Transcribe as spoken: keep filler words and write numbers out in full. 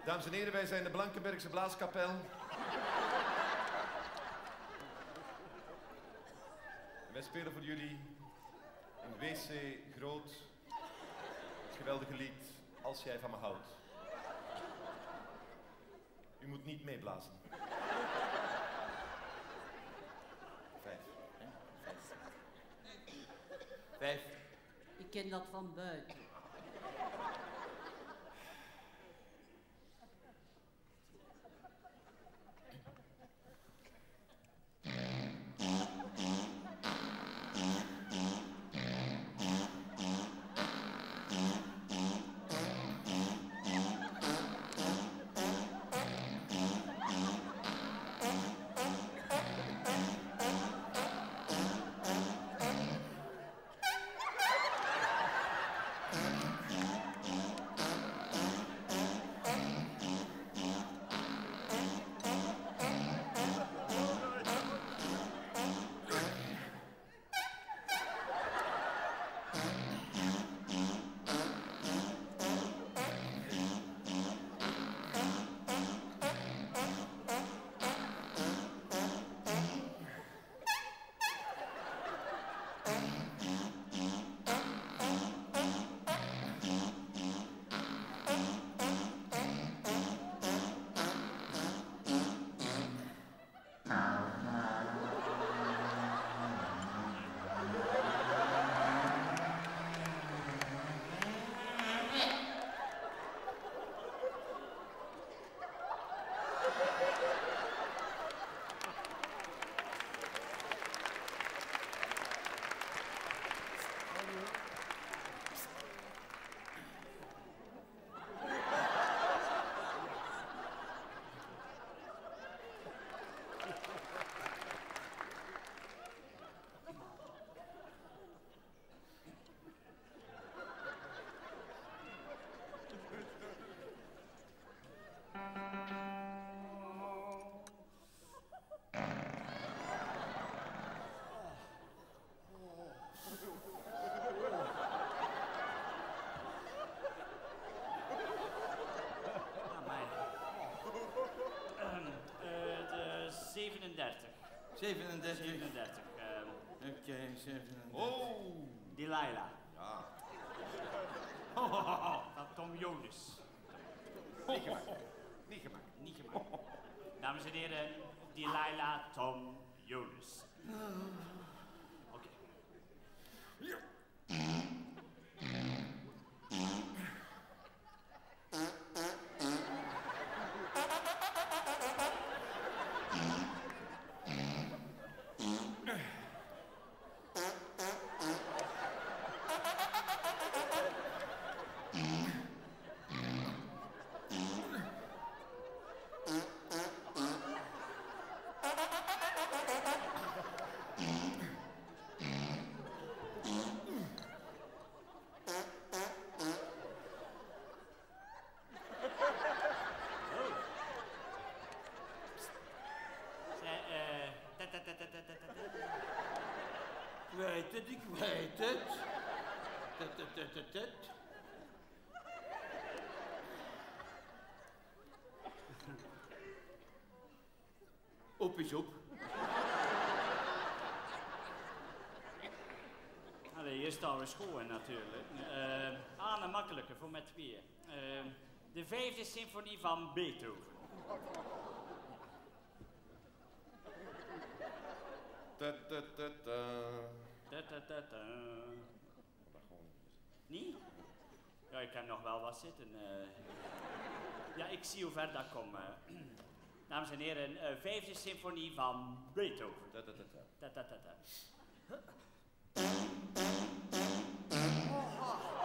Dames en heren, wij zijn de Blankenbergse Blaaskapel. Wij spelen voor jullie een W C groot, het geweldige lied Als jij van me houdt. U moet niet meeblazen. Vijf. Vijf. Vijf. Ik ken dat van buiten. zevenendertig. zevenendertig. zevenendertig. Uh, Oké, okay, zevenendertig. Oh! Delilah. Ja. Oh, oh, oh, dat Tom Jones. Niet gemaakt. Niet gemaakt. Niet gemaakt. Dames en heren, Delilah Tom Jones. Oké. Okay. Ja. Ik weet het, ik weet het. Tut, tut, tut, tut, tut. Op is op. Allee, hier staan we schoon natuurlijk. Uh, aan een makkelijke voor met tweeën. Uh, de vijfde symfonie van Beethoven. Ta ta ta ta. Ta ta ta ta. Niet? Ja, ik kan nog wel wat zitten. Uh... Ja, ik zie hoe ver dat komt. Uh... Dames en heren, uh, vijfde symfonie van Beethoven. Ta ta ta ta. Ta ta ta ta. Oh,